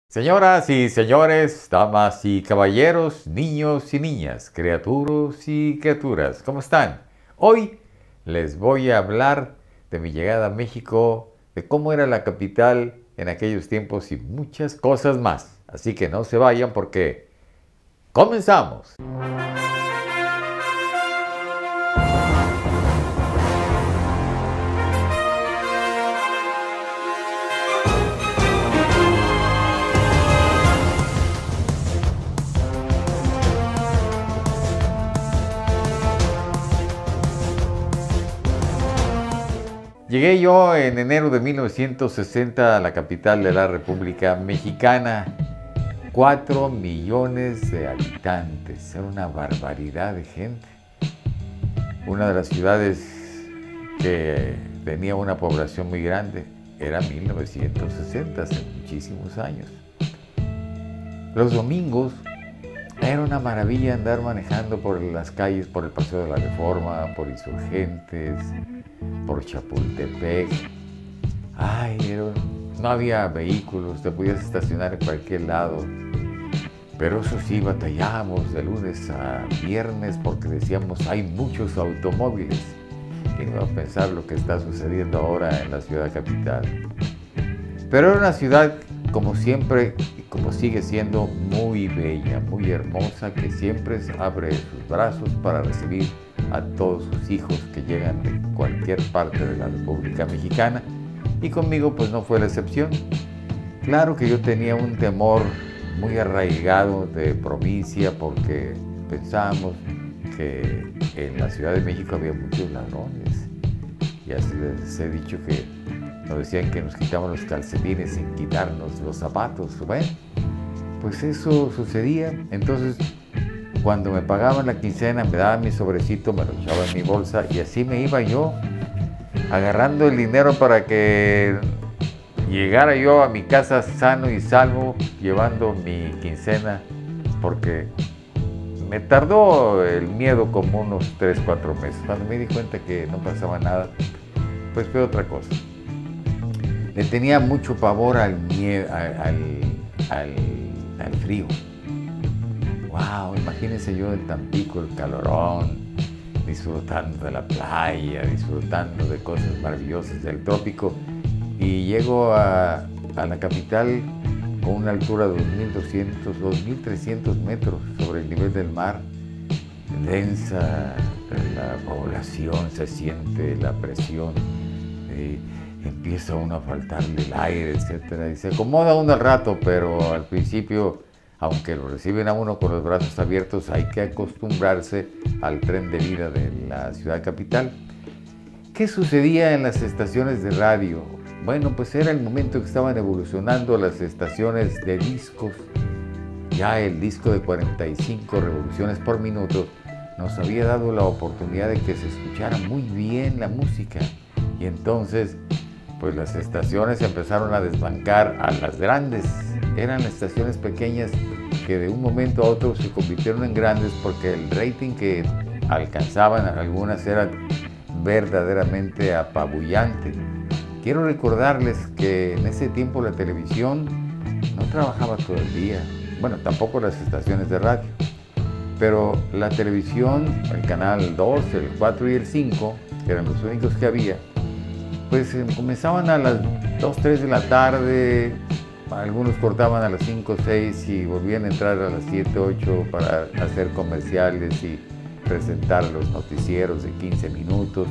Señoras y señores, damas y caballeros, niños y niñas, criaturas y criaturas, ¿cómo están? Hoy les voy a hablar de mi llegada a México, de cómo era la capital en aquellos tiempos y muchas cosas más. Así que no se vayan porque comenzamos. Llegué yo en enero de 1960 a la capital de la República Mexicana. 4 millones de habitantes, era una barbaridad de gente. Una de las ciudades que tenía una población muy grande era 1960, hace muchísimos años. Los domingos era una maravilla andar manejando por las calles, por el Paseo de la Reforma, por Insurgentes, por Chapultepec. No había vehículos, te podías estacionar en cualquier lado. Pero eso sí, batallábamos de lunes a viernes porque decíamos, hay muchos automóviles. ¿Quién va a pensar lo que está sucediendo ahora en la ciudad capital? Pero era una ciudad, como siempre, y como sigue siendo, muy bella, muy hermosa, que siempre abre sus brazos para recibir a todos sus hijos que llegan de cualquier parte de la República Mexicana. Y conmigo pues no fue la excepción. Claro que yo tenía un temor muy arraigado de provincia porque pensábamos que en la Ciudad de México había muchos ladrones. Y así les he dicho que nos decían que nos quitaban los calcetines sin quitarnos los zapatos. Bueno, pues eso sucedía. Entonces, cuando me pagaban la quincena, me daban mi sobrecito, me lo echaba en mi bolsa y así me iba yo agarrando el dinero para que llegara yo a mi casa sano y salvo, llevando mi quincena, porque me tardó el miedo como unos 3, 4 meses. Cuando me di cuenta que no pasaba nada, pues fue otra cosa. Le tenía mucho pavor al frío. Wow, imagínense yo en Tampico, el calorón, disfrutando de la playa, disfrutando de cosas maravillosas del trópico, y llego a la capital con una altura de 2.200, 2.300 metros sobre el nivel del mar. Densa la población, se siente la presión, empieza uno a faltarle el aire, etc. Y se acomoda uno al rato, pero al principio, aunque lo reciben a uno con los brazos abiertos, hay que acostumbrarse al tren de vida de la ciudad capital. ¿Qué sucedía en las estaciones de radio? Bueno, pues era el momento que estaban evolucionando las estaciones de discos. Ya el disco de 45 revoluciones por minuto nos había dado la oportunidad de que se escuchara muy bien la música. Y entonces, pues las estaciones empezaron a desbancar a las grandes. Eran estaciones pequeñas que de un momento a otro se convirtieron en grandes porque el rating que alcanzaban algunas era verdaderamente apabullante. Quiero recordarles que en ese tiempo la televisión no trabajaba todo el día. Bueno, tampoco las estaciones de radio. Pero la televisión, el canal 2, el 4 y el 5, que eran los únicos que había, pues comenzaban a las 2, 3 de la tarde, algunos cortaban a las 5, 6 y volvían a entrar a las 7, 8 para hacer comerciales y presentar los noticieros de 15 minutos.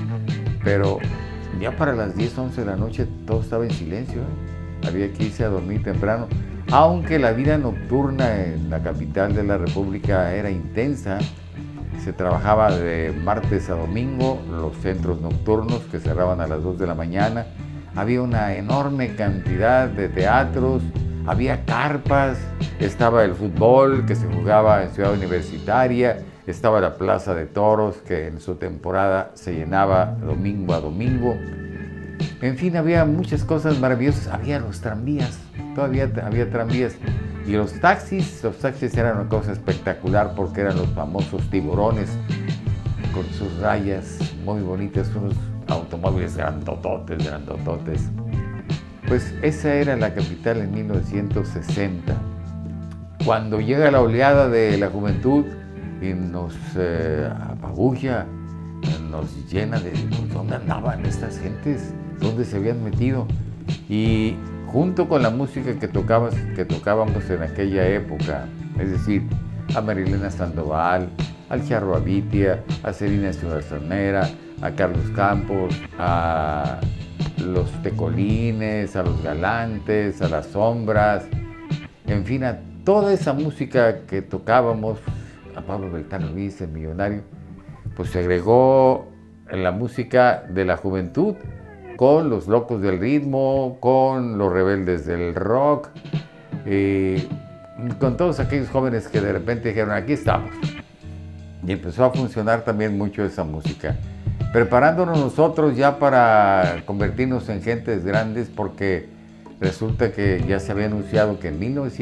Pero ya para las 10, 11 de la noche todo estaba en silencio, Había que irse a dormir temprano. Aunque la vida nocturna en la capital de la República era intensa, se trabajaba de martes a domingo, los centros nocturnos que cerraban a las 2 de la mañana. Había una enorme cantidad de teatros, había carpas, estaba el fútbol que se jugaba en Ciudad Universitaria, estaba la Plaza de Toros que en su temporada se llenaba domingo a domingo. En fin, había muchas cosas maravillosas. Había los tranvías, todavía había tranvías. Y los taxis eran una cosa espectacular porque eran los famosos tiburones con sus rayas muy bonitas, unos automóviles grandototes. Pues esa era la capital en 1960. Cuando llega la oleada de la juventud y nos apabulla, nos llena de pues, dónde andaban estas gentes, dónde se habían metido. Y junto con la música que tocábamos en aquella época, es decir, a Marilena Sandoval, al Charro Abitia, a Celina Ciudadsanera, a Carlos Campos, a los Tecolines, a los Galantes, a las Sombras, en fin, a toda esa música que tocábamos, a Pablo Beltrán Ruiz, el Millonario, pues se agregó la música de la juventud con los locos del ritmo, con los rebeldes del rock, con todos aquellos jóvenes que de repente dijeron, aquí estamos. Y empezó a funcionar también mucho esa música, preparándonos nosotros ya para convertirnos en gentes grandes, porque resulta que ya se había anunciado que en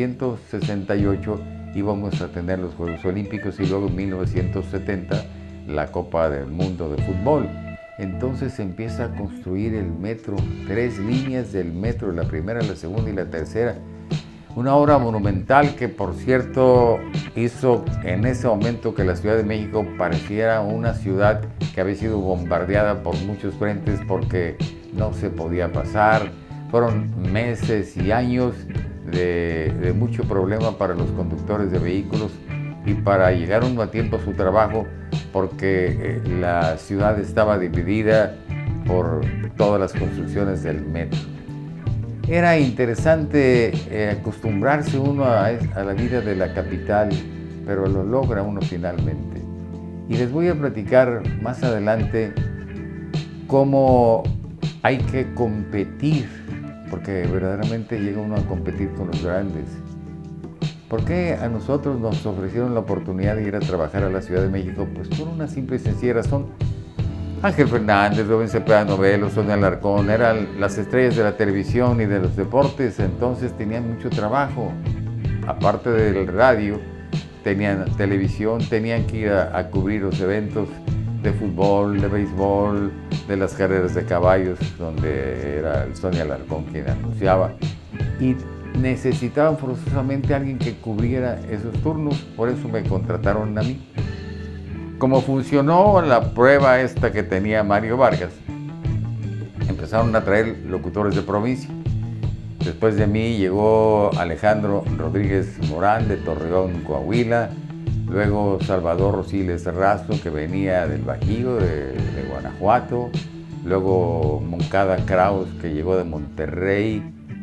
1968 íbamos a tener los Juegos Olímpicos y luego en 1970 la Copa del Mundo de Fútbol. Entonces se empieza a construir el metro, 3 líneas del metro, la primera, la segunda y la tercera. Una obra monumental que, por cierto, hizo en ese momento que la Ciudad de México pareciera una ciudad que había sido bombardeada por muchos frentes porque no se podía pasar. Fueron meses y años de mucho problema para los conductores de vehículos y para llegar uno a tiempo a su trabajo, porque la ciudad estaba dividida por todas las construcciones del metro. Era interesante acostumbrarse uno a la vida de la capital, pero lo logra uno finalmente. Y les voy a platicar más adelante cómo hay que competir, porque verdaderamente llega uno a competir con los grandes. ¿Por qué a nosotros nos ofrecieron la oportunidad de ir a trabajar a la Ciudad de México? Pues por una simple y sencilla razón. Ángel Fernández, Rubén Cepeda Novelo, Sonia Alarcón, eran las estrellas de la televisión y de los deportes, entonces tenían mucho trabajo. Aparte del radio, tenían televisión, tenían que ir a cubrir los eventos de fútbol, de béisbol, de las carreras de caballos, donde era Sonia Alarcón quien anunciaba. Y necesitaban forzosamente a alguien que cubriera esos turnos, por eso me contrataron a mí. Como funcionó la prueba esta que tenía Mario Vargas, empezaron a traer locutores de provincia. Después de mí llegó Alejandro Rodríguez Morán de Torreón, Coahuila, luego Salvador Rosiles Razo, que venía del Bajío, de Guanajuato, luego Moncada Kraus, que llegó de Monterrey,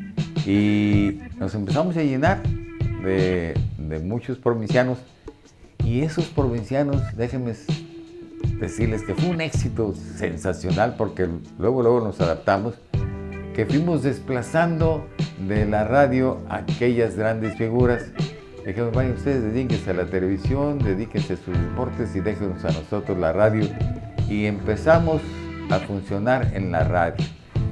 y nos empezamos a llenar de muchos provincianos. Y esos provincianos, déjenme decirles que fue un éxito sensacional, porque luego nos adaptamos, que fuimos desplazando de la radio a aquellas grandes figuras. Dijimos, vayan ustedes, dedíquense a la televisión, dedíquense a sus deportes y déjenos a nosotros la radio. Y empezamos a funcionar en la radio.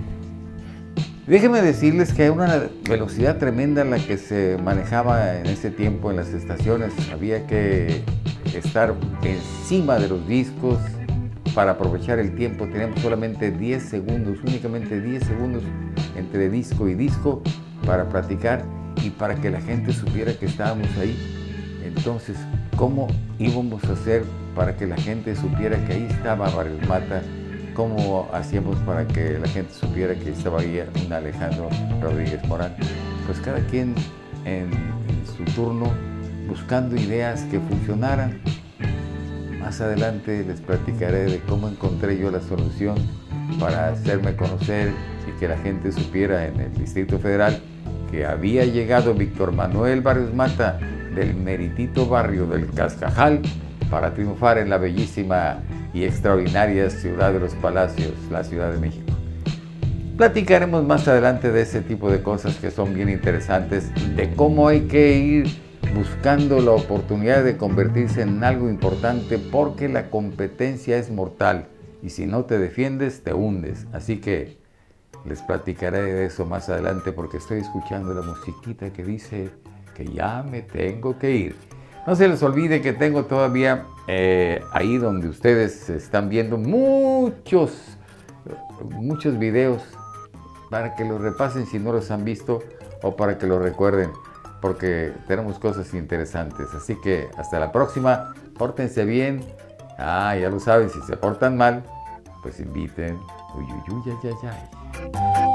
Déjenme decirles que hay una velocidad tremenda en la que se manejaba en ese tiempo en las estaciones. Había que estar encima de los discos para aprovechar el tiempo. Teníamos solamente 10 segundos, únicamente 10 segundos entre disco y disco para platicar y para que la gente supiera que estábamos ahí. Entonces, ¿cómo íbamos a hacer para que la gente supiera que ahí estaba Barrios Mata? ¿Cómo hacíamos para que la gente supiera que estaba ahí un Alejandro Rodríguez Morán? Pues cada quien en su turno buscando ideas que funcionaran. Más adelante les platicaré de cómo encontré yo la solución para hacerme conocer y que la gente supiera en el Distrito Federal que había llegado Víctor Manuel Barrios Mata del meritito barrio del Cascajal para triunfar en la bellísima y extraordinaria ciudad de los palacios, la Ciudad de México. Platicaremos más adelante de ese tipo de cosas que son bien interesantes, de cómo hay que ir buscando la oportunidad de convertirse en algo importante, porque la competencia es mortal y si no te defiendes te hundes. Así que les platicaré de eso más adelante, porque estoy escuchando la musiquita que dice que ya me tengo que ir. No se les olvide que tengo todavía ahí donde ustedes están viendo muchos videos para que los repasen si no los han visto o para que los recuerden, porque tenemos cosas interesantes. Así que hasta la próxima, pórtense bien. Ya lo saben, si se portan mal, pues inviten. Uy, uy, uy, ay, ay, ay.